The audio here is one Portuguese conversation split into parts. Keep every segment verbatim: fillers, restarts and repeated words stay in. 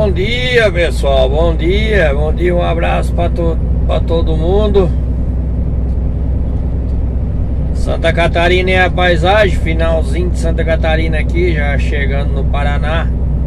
Bom dia, pessoal, bom dia, bom dia, um abraço para to para todo mundo. Santa Catarina é a paisagem, finalzinho de Santa Catarina aqui, já chegando no Paraná.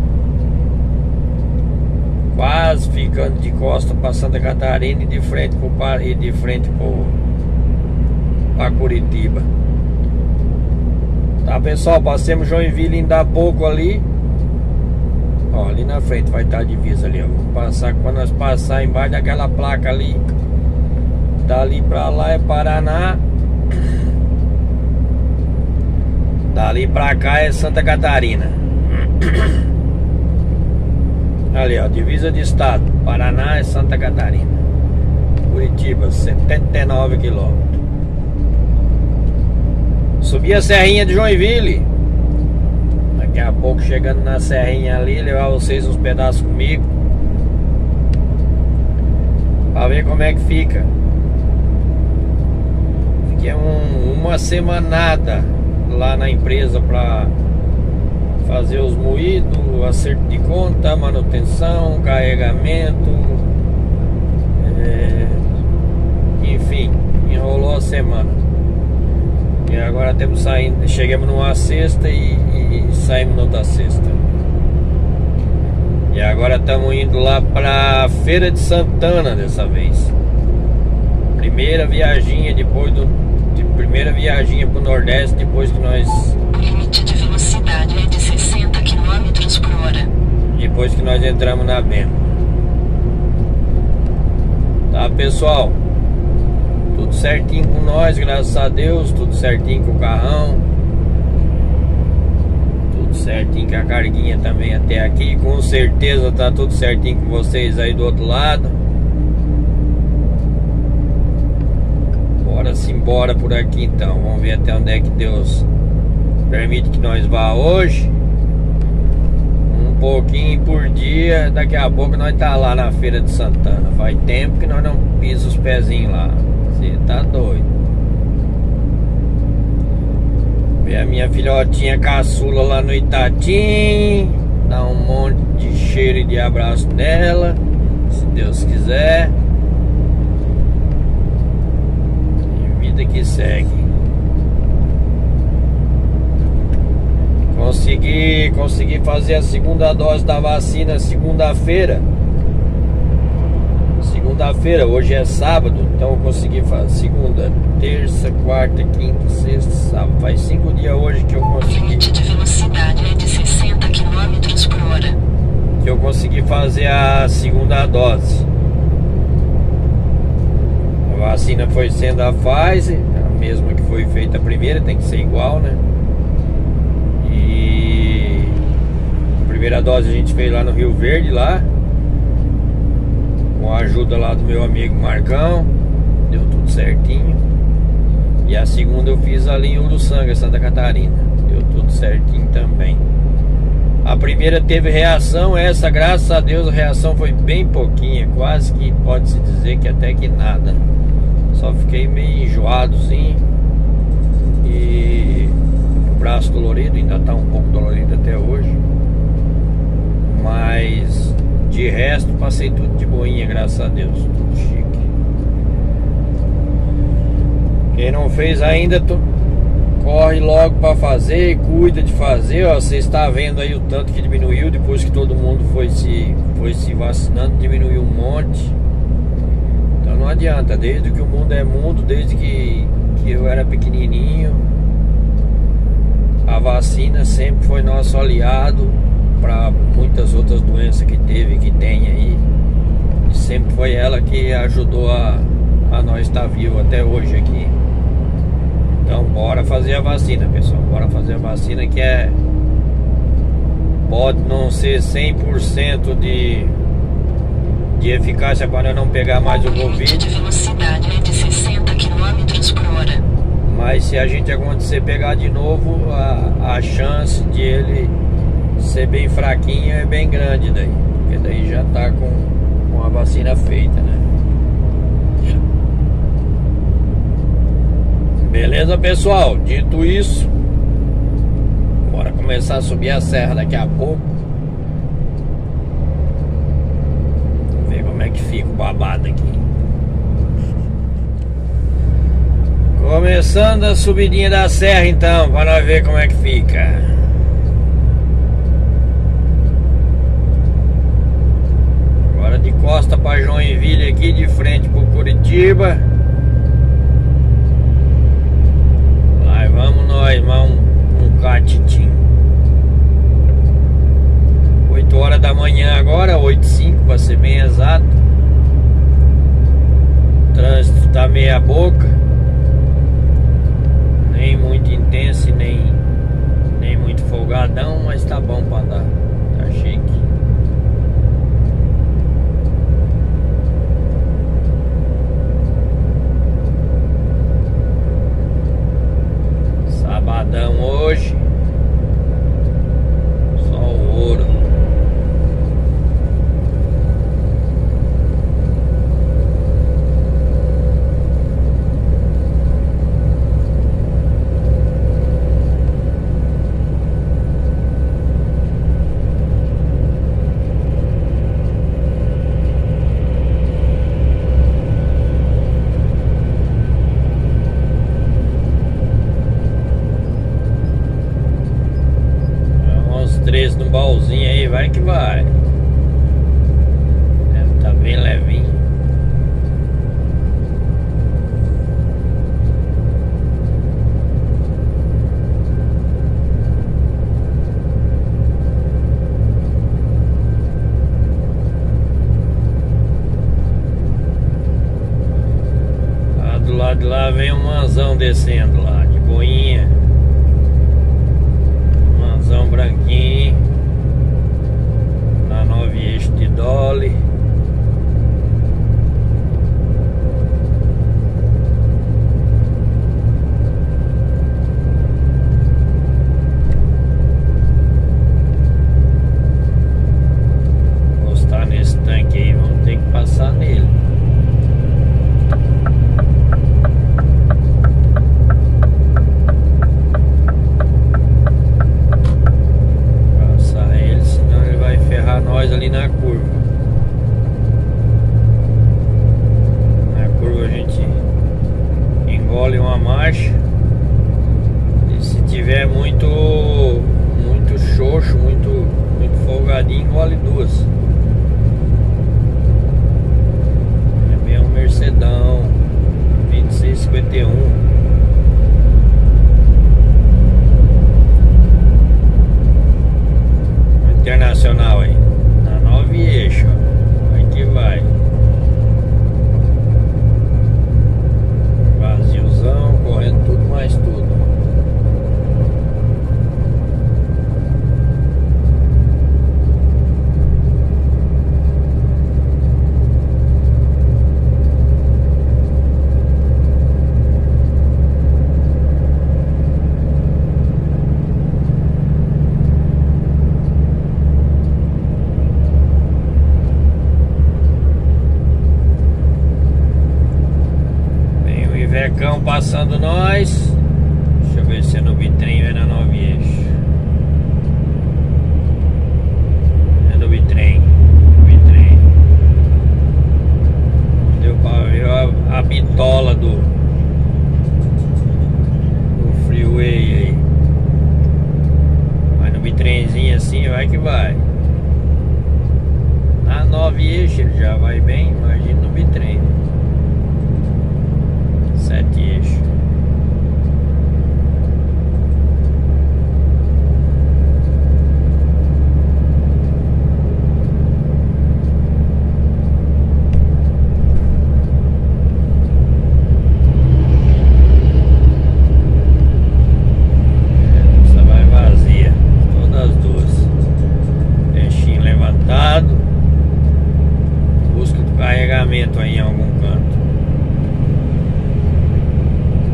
Quase ficando de costa para Santa Catarina e de frente para e de frente para Curitiba. Tá, pessoal, passemos Joinville ainda há pouco ali. Ó, ali na frente vai estar a divisa ali, ó. Vamos passar, quando nós passar embaixo daquela placa ali, dali pra lá é Paraná, dali pra cá é Santa Catarina. Ali, ó, divisa de estado, Paraná é Santa Catarina. Curitiba, setenta e nove quilômetros. Subi a serrinha de Joinville. Daqui a pouco, chegando na serrinha ali, levar vocês uns pedaços comigo, pra ver como é que fica. Fiquei um, uma semanada lá na empresa pra fazer os moídos, acerto de conta, manutenção, carregamento, é, enfim, enrolou a semana. E agora temos saindo, chegamos numa sexta e, e, e saímos noutra sexta. E agora estamos indo lá pra Feira de Santana dessa vez. Primeira viaginha depois do de primeira viaginha pro Nordeste depois que nós. O limite de velocidade é de sessenta quilômetros por hora. Depois que nós entramos na Bema. Tá, pessoal? Tudo certinho com nós, graças a Deus. Tudo certinho com o carrão. Tudo certinho com a carguinha também até aqui. Com certeza tá tudo certinho com vocês aí do outro lado. Bora simbora por aqui então. Vamos ver até onde é que Deus permite que nós vá hoje. Um pouquinho por dia. Daqui a pouco nós tá lá na Feira de Santana. Faz tempo que nós não pisamos os pezinhos lá. Você tá doido. Ver a minha filhotinha caçula lá no Itatim. Dar um monte de cheiro e de abraço nela, se Deus quiser. E vida que segue. Consegui, consegui fazer a segunda dose da vacina segunda-feira. Segunda-feira, hoje é sábado, então eu consegui fazer segunda, terça, quarta, quinta, sexta, sábado. Faz cinco dias hoje que eu consegui. O limite de velocidade é de sessenta quilômetros por hora. Que eu consegui fazer a segunda dose. A vacina foi sendo a Pfizer, a mesma que foi feita a primeira, tem que ser igual, né? E a primeira dose a gente fez lá no Rio Verde, lá com a ajuda lá do meu amigo Marcão. Deu tudo certinho. E a segunda eu fiz ali em Uruçanga, Santa Catarina. Deu tudo certinho também. A primeira teve reação, essa graças a Deus a reação foi bem pouquinha. Quase que pode-se dizer que até que nada. Só fiquei meio enjoadozinho. E o braço dolorido, ainda tá um pouco dolorido até hoje. Mas de resto, passei tudo de boinha, graças a Deus. Tudo chique. Quem não fez ainda, tô... corre logo pra fazer, cuida de fazer. Ó, você está vendo aí o tanto que diminuiu depois que todo mundo foi se, foi se vacinando. Diminuiu um monte. Então não adianta. Desde que o mundo é mundo, desde que, que eu era pequenininho, a vacina sempre foi nosso aliado para muitas outras doenças que teve, que tem aí. E sempre foi ela que ajudou a, a nós estar vivo até hoje aqui. Então bora fazer a vacina, pessoal. Bora fazer a vacina, que é... pode não ser cem por cento de, de eficácia para não pegar mais o Covid. O limite de velocidade é de sessenta quilômetros por hora. Mas se a gente acontecer pegar de novo, a, a chance de ele ser bem fraquinho é bem grande daí. Porque daí já tá com, com a vacina feita, né? Beleza, pessoal? Dito isso, bora começar a subir a serra daqui a pouco. é que fica o babado aqui. Começando a subidinha da serra então, para nós ver como é que fica. Agora de costa para Joinville aqui, de frente pro Curitiba. Lá vamos nós, mais um, um catitinho. oito horas da manhã agora, oito e cinco para ser bem exato. O trânsito tá meia boca. Nem muito intenso e nem, nem muito folgadão, mas tá bom pra andar. Tá chique. Sabadão hoje. Só o ouro. Três no baúzinho aí, vai que vai. É, tá bem levinho. Lá do lado de lá vem um manzão descendo lá, de boinha. Branquinho na nove eixo de Dolly. Encostar nesse tanque aí, vamos ter que passar nele. Nós ali na curva. Na curva a gente engole uma marcha. E se tiver muito muito xoxo, muito, muito folgadinho, engole duas. É bem um Mercedão vinte e seis cinquenta e um. Internacional aí, na nove eixo, vai que vai. Vaziozão, correndo tudo mais tudo. Vecão passando nós. Deixa eu ver se é no bitrem ou é na nove eixo. É no bitrem. Bitrem. Deu pra ver a, a bitola do, do freeway aí. Mas no bitrenzinho assim vai que vai. Na nove eixo ele já vai bem, imagina no bitrem. Sete eixos. Essa vai vazia, todas as duas. Eixinho levantado. Busca do carregamento aí em algum canto.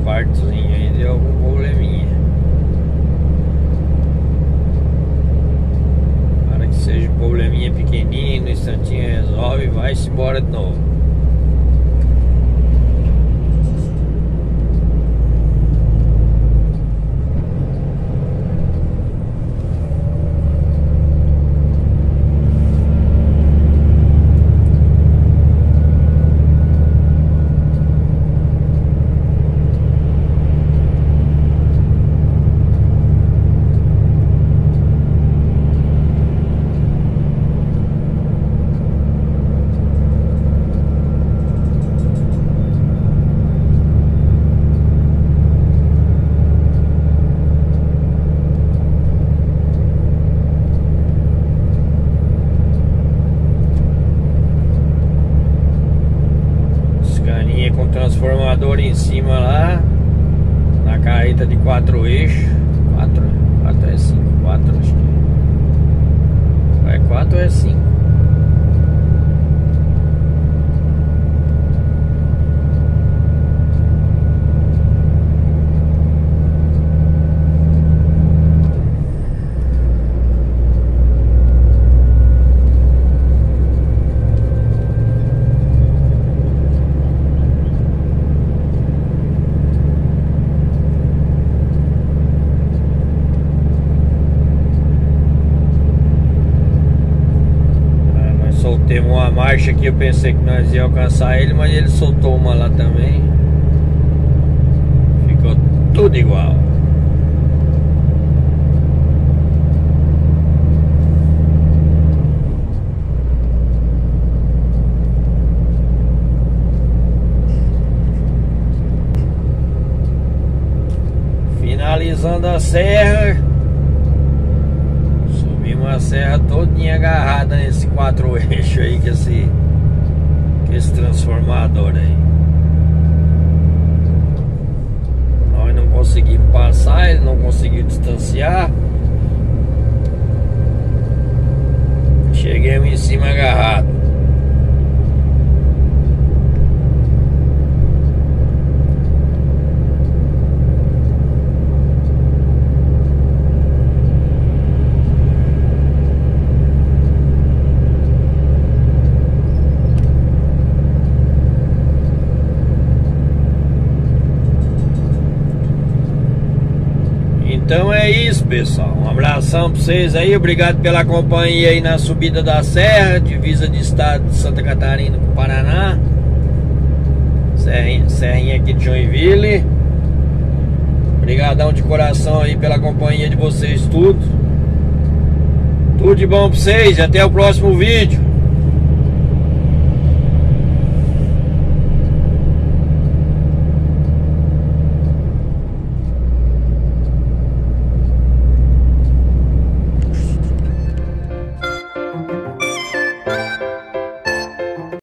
partezinha aí deu algum probleminha. Para que seja um probleminha pequenininho, no instantinho resolve e vai-se embora de novo. Com transformador em cima lá, na carreta de quatro eixos. Quatro, quatro é cinco, quatro acho que é quatro ou é cinco. Teve uma marcha aqui, eu pensei que nós ia alcançar ele, mas ele soltou uma lá também. Ficou tudo igual. Finalizando a serra. Uma serra todinha agarrada nesse quatro eixos aí, que esse, que esse transformador aí. Nós não conseguimos passar, ele não conseguiu distanciar. Cheguemos em cima agarrado. Então é isso, pessoal. Um abração pra vocês aí. Obrigado pela companhia aí na subida da serra, divisa de estado de Santa Catarina com o Paraná. Serrinha, serrinha aqui de Joinville. Obrigadão de coração aí pela companhia de vocês tudo. Tudo de bom pra vocês e até o próximo vídeo.